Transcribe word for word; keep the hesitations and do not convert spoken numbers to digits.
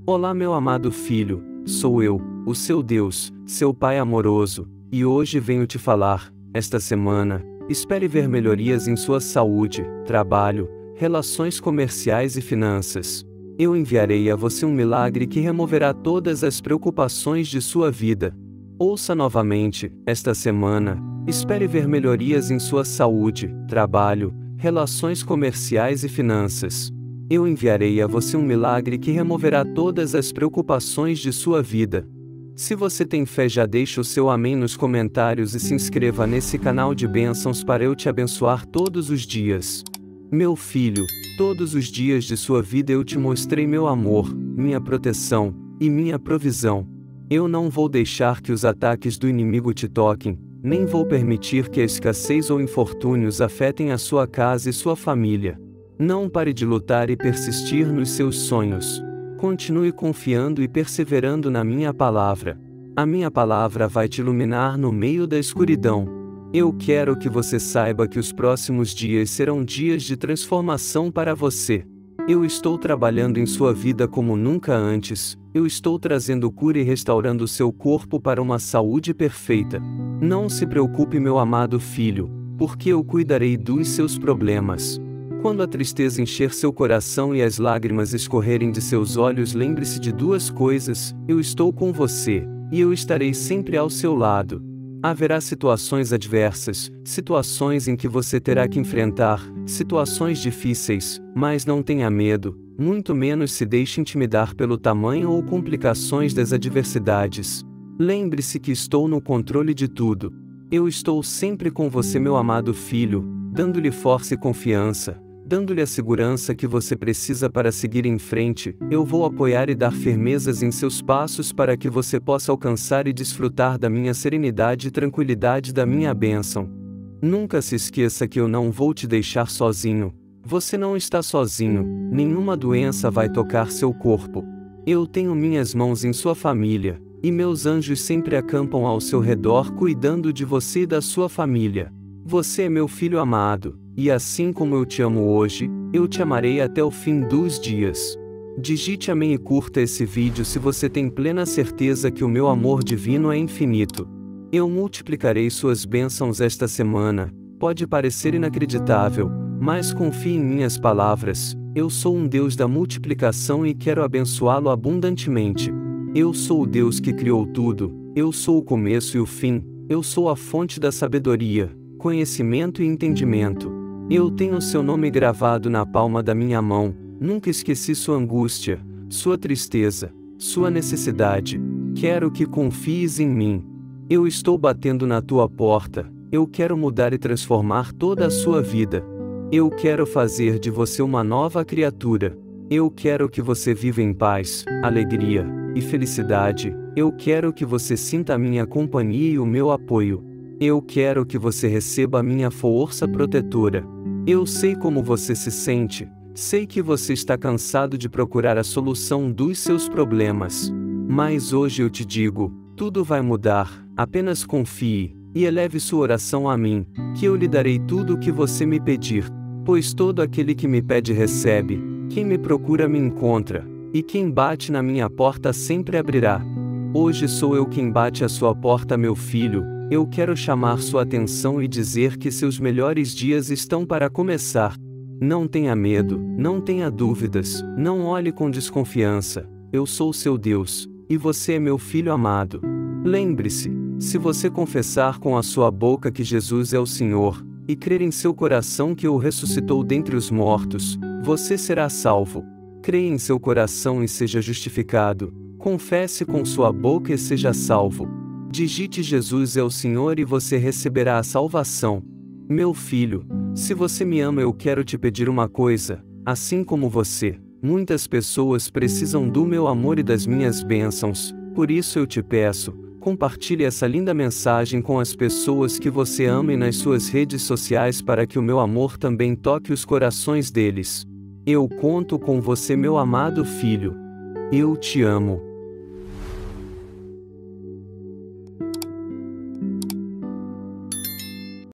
Olá, meu amado filho, sou eu, o seu Deus, seu Pai amoroso, e hoje venho te falar, esta semana, espere ver melhorias em sua saúde, trabalho, relações comerciais e finanças. Eu enviarei a você um milagre que removerá todas as preocupações de sua vida. Ouça novamente, esta semana, espere ver melhorias em sua saúde, trabalho, relações comerciais e finanças. Eu enviarei a você um milagre que removerá todas as preocupações de sua vida. Se você tem fé, já deixe o seu amém nos comentários e se inscreva nesse canal de bênçãos para eu te abençoar todos os dias. Meu filho, todos os dias de sua vida eu te mostrei meu amor, minha proteção e minha provisão. Eu não vou deixar que os ataques do inimigo te toquem, nem vou permitir que a escassez ou infortúnios afetem a sua casa e sua família. Não pare de lutar e persistir nos seus sonhos. Continue confiando e perseverando na minha palavra. A minha palavra vai te iluminar no meio da escuridão. Eu quero que você saiba que os próximos dias serão dias de transformação para você. Eu estou trabalhando em sua vida como nunca antes. Eu estou trazendo cura e restaurando seu corpo para uma saúde perfeita. Não se preocupe, meu amado filho, porque eu cuidarei dos seus problemas. Quando a tristeza encher seu coração e as lágrimas escorrerem de seus olhos, lembre-se de duas coisas: eu estou com você, e eu estarei sempre ao seu lado. Haverá situações adversas, situações em que você terá que enfrentar, situações difíceis, mas não tenha medo, muito menos se deixe intimidar pelo tamanho ou complicações das adversidades. Lembre-se que estou no controle de tudo. Eu estou sempre com você, meu amado filho, dando-lhe força e confiança, dando-lhe a segurança que você precisa para seguir em frente. Eu vou apoiar e dar firmezas em seus passos para que você possa alcançar e desfrutar da minha serenidade e tranquilidade, da minha bênção. Nunca se esqueça que eu não vou te deixar sozinho. Você não está sozinho, nenhuma doença vai tocar seu corpo. Eu tenho minhas mãos em sua família, e meus anjos sempre acampam ao seu redor cuidando de você e da sua família. Você é meu filho amado, e assim como eu te amo hoje, eu te amarei até o fim dos dias. Digite amém e curta esse vídeo se você tem plena certeza que o meu amor divino é infinito. Eu multiplicarei suas bênçãos esta semana. Pode parecer inacreditável, mas confie em minhas palavras. Eu sou um Deus da multiplicação e quero abençoá-lo abundantemente. Eu sou o Deus que criou tudo. Eu sou o começo e o fim. Eu sou a fonte da sabedoria, conhecimento e entendimento. Eu tenho seu nome gravado na palma da minha mão. Nunca esqueci sua angústia, sua tristeza, sua necessidade. Quero que confies em mim. Eu estou batendo na tua porta. Eu quero mudar e transformar toda a sua vida. Eu quero fazer de você uma nova criatura. Eu quero que você viva em paz, alegria e felicidade. Eu quero que você sinta a minha companhia e o meu apoio. Eu quero que você receba a minha força protetora. Eu sei como você se sente, sei que você está cansado de procurar a solução dos seus problemas. Mas hoje eu te digo, tudo vai mudar, apenas confie, e eleve sua oração a mim, que eu lhe darei tudo o que você me pedir. Pois todo aquele que me pede recebe, quem me procura me encontra, e quem bate na minha porta sempre abrirá. Hoje sou eu quem bate à sua porta, meu filho. Eu quero chamar sua atenção e dizer que seus melhores dias estão para começar. Não tenha medo, não tenha dúvidas, não olhe com desconfiança. Eu sou seu Deus, e você é meu filho amado. Lembre-se, se você confessar com a sua boca que Jesus é o Senhor, e crer em seu coração que o ressuscitou dentre os mortos, você será salvo. Creia em seu coração e seja justificado. Confesse com sua boca e seja salvo. Digite Jesus é o Senhor e você receberá a salvação. Meu filho, se você me ama, eu quero te pedir uma coisa. Assim como você, muitas pessoas precisam do meu amor e das minhas bênçãos. Por isso eu te peço, compartilhe essa linda mensagem com as pessoas que você ama e nas suas redes sociais para que o meu amor também toque os corações deles. Eu conto com você, meu amado filho. Eu te amo.